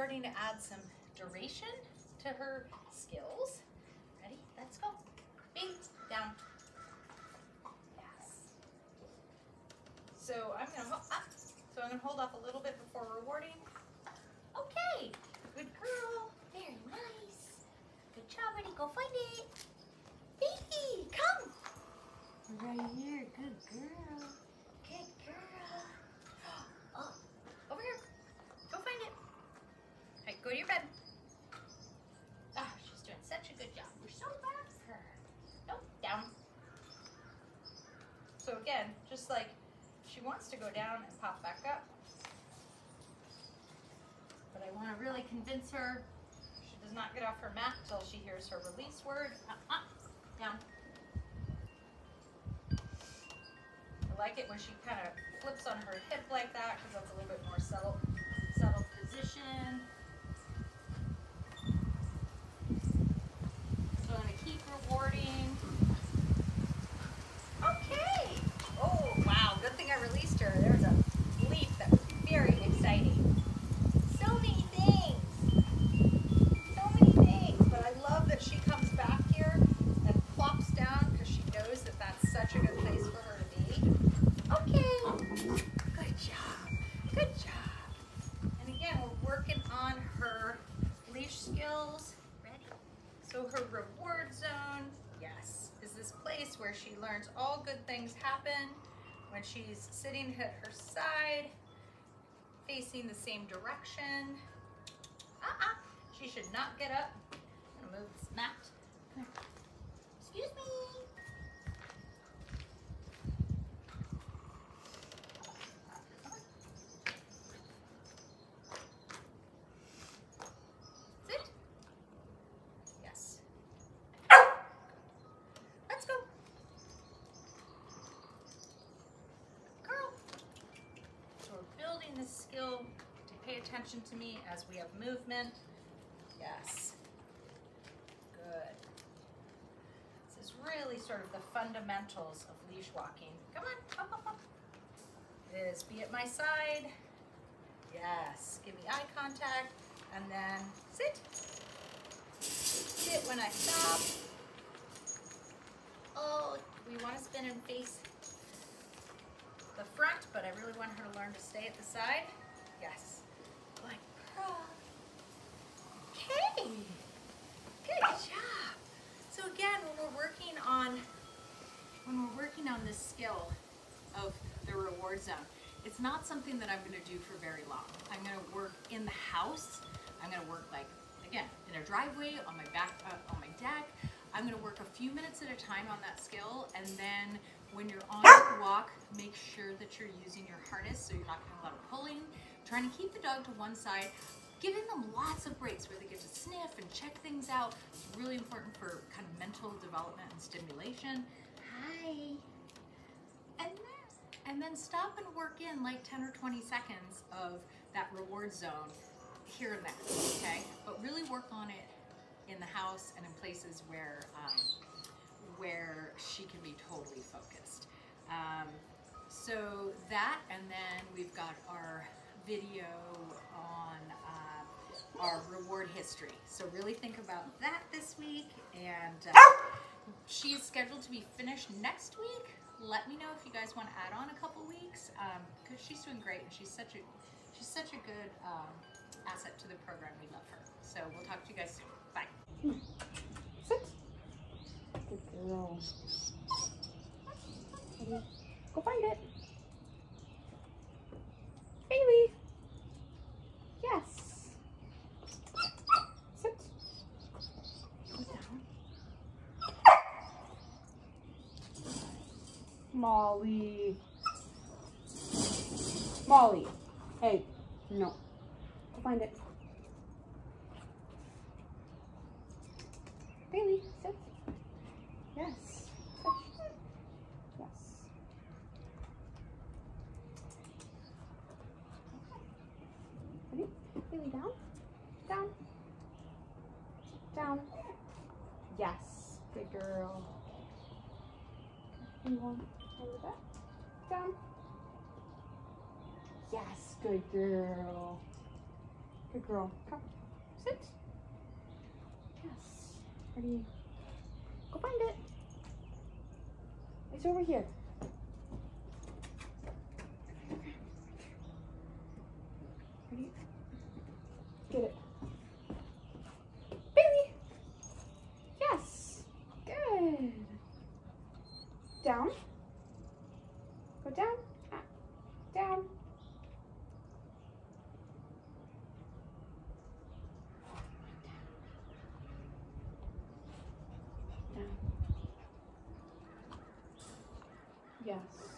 starting to add some duration to her skills. Ready? Let's go. Bing, down. Yes. So I'm gonna hold off a little bit before rewarding. Okay, good girl. Very nice. Good job, Ready? Go find it. Baby, come. Right here, good girl. Good girl. Oh, over here. Go find it. All right, go to your bed. Ah, she's doing such a good job. We're so proud of her. Nope, down. So again, just like she wants to go down and pop back up, but I want to really convince her she does not get off her mat till she hears her release word. Down. I like it when she kind of flips on her hip like that because that's a little bit more subtle position. So I'm going to keep rewarding. Okay. Oh, wow. Good thing I released her. There's a leap that was very exciting. So many things. So many things. But I love that she comes back here and plops down because she knows that that's such a good place for her to be. Okay. Good job. Good job. And again, we're working on her leash skills. Ready? So her reward zone, yes, is this place where she learns all good things happen when she's sitting at her side, facing the same direction. She should not get up. I'm gonna move this mat. Come here. Excuse me. Sit. Yes. Let's go. Girl. So we're building this skill to pay attention to me as we have movement. Yes. Good. This is really sort of the fundamentals of leash walking. Come on, up, up, up. It is be at my side. Yes. Give me eye contact. And then sit. Sit when I stop. Oh, we want to spin and face the front, but I really want her to learn to stay at the side. Yes. Good girl. Okay. Good job. So again, when we're working on this skill of the reward zone, it's not something that I'm going to do for very long. I'm going to work in the house. I'm going to work like, again, in a driveway, on my back, on my deck. I'm going to work a few minutes at a time on that skill, and then when you're on the walk, make sure that you're using your harness so you're not getting a lot of pulling. Trying to keep the dog to one side, giving them lots of breaks where they get to sniff and check things out. It's really important for kind of mental development and stimulation. Hi. And then stop and work in like 10 or 20 seconds of that reward zone here and there, okay? But really work on it in the house and in places where she can be totally focused. So that, and then we've got our video on our reward history. So really think about that this week, and she is scheduled to be finished next week. Let me know if you guys want to add on a couple weeks, because she's doing great and she's such a good asset to the program. We love her. So we'll talk to you guys soon. Bye. Sit. Good girl. Go find it. Bailey. Yes. Sit. Go down. Molly. Molly. Hey. No. Go find it. Bailey, sit. Yes. Sit. Yes. Ready? Bailey, down. Down. Down. Yes. Good girl. And one over that. Down. Yes. Good girl. Good girl. Come. Sit. Yes. Ready? Go find it. It's over here. Ready? Get it. Bailey! Yes! Good. Down. Go down. Down. Down. Yes.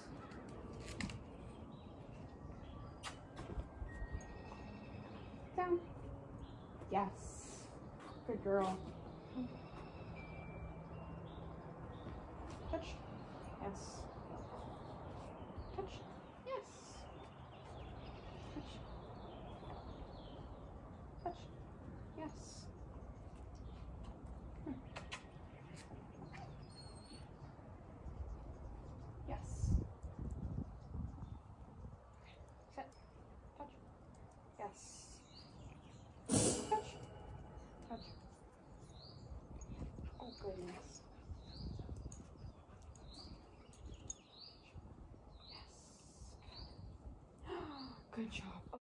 Down. Yes. Good girl. Touch. Yes. Touch. Yes. Touch. Touch. Yes. Yes. Sit. Touch. Yes.